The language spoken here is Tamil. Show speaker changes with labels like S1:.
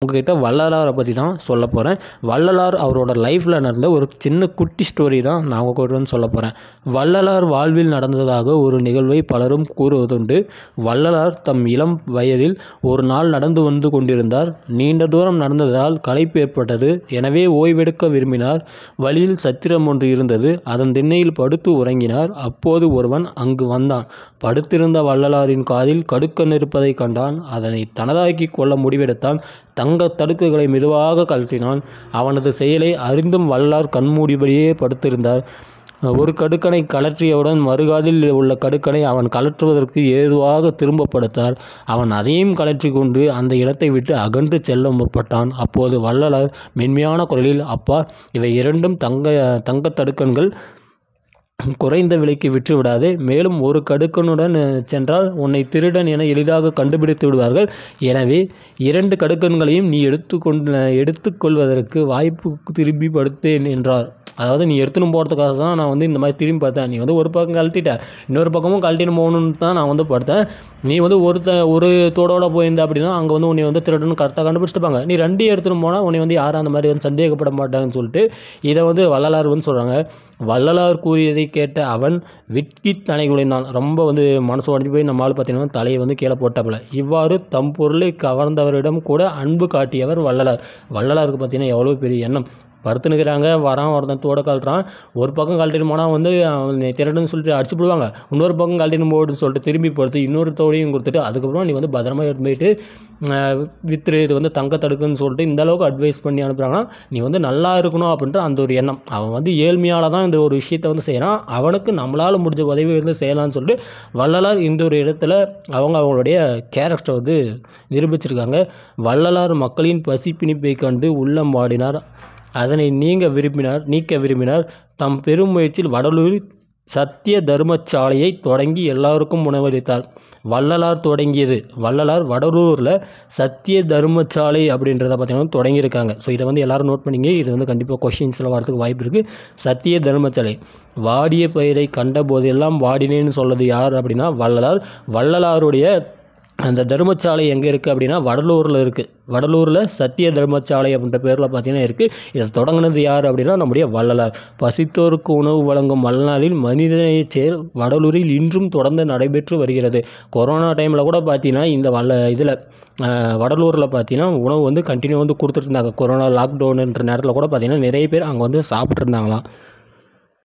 S1: உங்ககிட்ட வள்ளலாரை பற்றி தான் சொல்ல போகிறேன். வள்ளலார் அவரோட லைஃப்பில் நடந்த ஒரு சின்ன குட்டி ஸ்டோரி தான் நான் உங்ககிட்ட வந்து சொல்ல போகிறேன். வள்ளலார் வாழ்வில் நடந்ததாக ஒரு நிகழ்வை பலரும் கூறுவதுண்டு. வள்ளலார் தம் இளம் வயதில் ஒரு நாள் நடந்து வந்து கொண்டிருந்தார். நீண்ட தூரம் நடந்ததால் களைப்பு ஏற்பட்டது. எனவே ஓய்வெடுக்க விரும்பினார். வழியில் சத்திரம் ஒன்று இருந்தது. அதன் திண்ணையில் படுத்து உறங்கினார். அப்போது ஒருவன் அங்கு வந்தான். படுத்திருந்த வள்ளலாரின் காதில் கடுக்கன் இருப்பதை கண்டான். அதனை தனதாக்கி கொள்ள முடிவெடுத்தான். தங்க தடுக்குகளை மெதுவாக கழற்றினான். அவனது செயலை அறிந்தும் வள்ளலார் கண்மூடிபடியே படுத்திருந்தார். ஒரு கடுக்கனை கழற்றியவுடன் மறுகாதில் உள்ள கடுக்கனை அவன் கழற்றுவதற்கு ஏதுவாக திரும்ப படுத்தார். அவன் அதையும் கழற்றி கொண்டு அந்த இடத்தை விட்டு அகன்று செல்ல முற்பட்டான். அப்போது வள்ளலார் மென்மையான குரலில், அப்பா, இவை இரண்டும் தங்க தடுக்கன்கள். குறைந்த விலைக்கு விற்று விடாதே. மேலும் ஒரு கடுக்கனுடன் சென்றால் உன்னை திருடன் என எளிதாக கண்டுபிடித்து விடுவார்கள். எனவே 2 கடுக்கன்களையும் நீ எடுத்துக்கொள்வதற்கு வாய்ப்பு திரும்பி படுத்தேன் என்றார். அதாவது நீ எடுத்துன்னு போகிறதுக்காக தான் நான் வந்து இந்த மாதிரி திரும்பி பார்த்தேன். நீ வந்து ஒரு பக்கம் கழட்டிட்ட, இன்னொரு பக்கமும் கழட்டின்னு போகணுன்னு தான் நான் வந்து படுத்தேன். நீ வந்து ஒரு தோடோட போயிருந்த அப்படின்னா அங்கே வந்து உன்னை வந்து திருடன்னு கரெக்டாக கண்டுபிடிச்சிட்டுப்பாங்க. நீ 2 எடுத்துன்னு போனால் உன்னை வந்து யாரும் அந்த மாதிரி வந்து சந்தேகப்பட மாட்டாங்கன்னு சொல்லிட்டு இதை வந்து வள்ளலார் வந்து சொல்கிறாங்க. வள்ளலார் கூறியதை கேட்ட அவன் விட்கி தலை குலைந்தான். ரொம்ப வந்து மனசு உடஞ்சி போய் நம்மளால் பார்த்தீங்கன்னா தலையை வந்து கீழே போட்டப்பல. இவ்வாறு தம் பொருளை கவர்ந்தவரிடம் கூட அன்பு காட்டியவர் வள்ளலார். வள்ளலாருக்கு பார்த்தீங்கன்னா எவ்வளோ பெரிய எண்ணம். படுத்துனுக்கிறாங்க, ஒருத்தன் தோட கழட்டுறான். ஒரு பக்கம் கழட்டின்னு போனால் வந்து அவன் திரட்டுன்னு சொல்லிட்டு அடிச்சு போடுவாங்க. இன்னொரு பக்கம் கழட்டின்னு போடுன்னு சொல்லிட்டு திரும்பி படுத்து இன்னொரு தோடையும் கொடுத்துட்டு அதுக்கப்புறம் நீ வந்து பத்திரமா எடுத்து போயிட்டு வித்துரு, இது வந்து தங்க தடுக்குன்னு சொல்லிட்டு இந்த அளவுக்கு அட்வைஸ் பண்ணி அனுப்புகிறாங்கன்னா நீ வந்து நல்லா இருக்கணும் அப்படின்ற அந்த ஒரு எண்ணம். அவன் வந்து ஏழ்மையால் தான் இந்த ஒரு விஷயத்தை வந்து செய்கிறான். அவனுக்கு நம்மளால் முடிஞ்ச உதவி வந்து செய்யலாம்னு சொல்லிட்டு வள்ளலார் இந்த ஒரு இடத்துல அவங்களுடைய கேரக்டரை வந்து நிரூபிச்சிருக்காங்க. வள்ளலார் மக்களின் பசி பிணிப்பை கண்டு உள்ளம் வாடினார். அதனை நீக்க விரும்பினார். தம் பெரும் முயற்சியில் வடலூரில் சத்திய தர்மசாலையை தொடங்கி எல்லாருக்கும் உணவளித்தார். வள்ளலார் வடலூரில் சத்திய தர்மசாலை அப்படின்றத பார்த்தீங்கன்னா தொடங்கியிருக்காங்க. ஸோ இதை வந்து எல்லோரும் நோட் பண்ணிங்க. இது வந்து கண்டிப்பாக கொஷின்ஸில் வரதுக்கு வாய்ப்பு இருக்குது. சத்திய தர்மசாலை. வாடிய பயிரை கண்ட போதெல்லாம் வாடினேன்னு சொல்வது யார் அப்படின்னா வள்ளலார். வள்ளலாருடைய அந்த தர்மசாலை எங்கே இருக்குது அப்படின்னா வடலூரில் இருக்குது. வடலூரில் சத்திய தர்மசாலை அப்படின்ற பேரில் பார்த்தீங்கன்னா இருக்குது. இதை தொடங்கினது யார் அப்படின்னா நம்முடைய வள்ளலார். பசித்தோருக்கு உணவு வழங்கும் வள்ளலாரில் மனிதநேய செயல் வடலூரில் இன்றும் தொடர்ந்து நடைபெற்று வருகிறது. கொரோனா டைமில் கூட பார்த்தீங்கன்னா இந்த வடலூரில் பார்த்தீங்கன்னா உணவு வந்து கண்டினியூ வந்து கொடுத்துட்டு இருந்தாங்க. கொரோனா லாக்டவுனுன்ற நேரத்தில் கூட பார்த்தீங்கன்னா நிறைய பேர் அங்கே வந்து சாப்பிட்ருந்தாங்களாம்.